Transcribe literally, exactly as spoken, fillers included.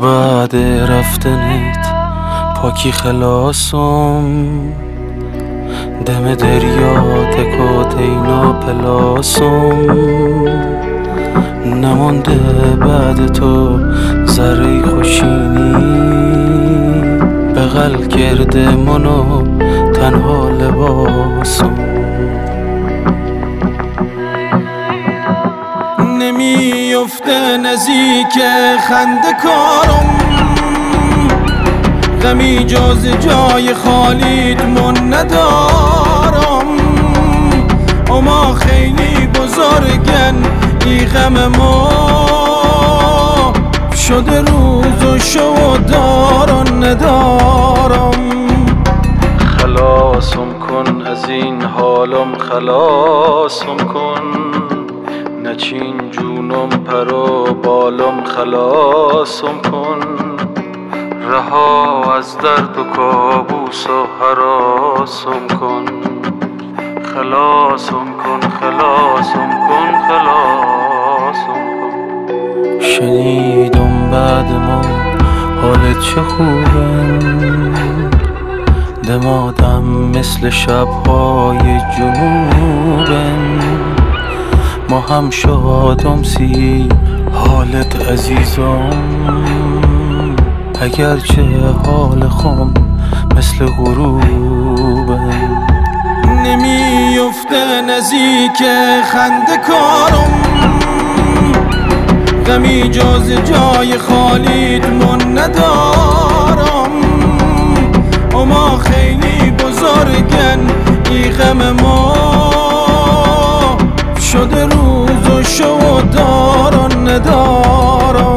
بعد رفتنت پاکی خلاصم، دم دریا تکات اینا پلاسم، نمانده بعد تو ذره خوشینی، بغل کرده منو تنها لباسم. نمیفته نزدیک خنده کارم، غمی جز جای خالیت من ندارم، اما خیلی بزرگن ای غم ما، شده روز و شو دارم ندارم. خلاصم کن از این حالم، خلاصم کن، نچین جونم پر و بالم، خلاصم کن، رها از درد و کابوس و هراسم کن، خلاصم کن، خلاصم کن، خلاصم کن. شنیدم بعد ما حالت چه خوبه، دمادم مثل شبهای جنوبن، ما هم شادم سی حالت عزیزم، اگرچه حال خم مثل غروبه. نمیفته نزدیک خنده کارم، غمی جز جای خالیت من ندارم، اما خیلی بزرگن ای غم ما، شده روز و شو دارم ندارم.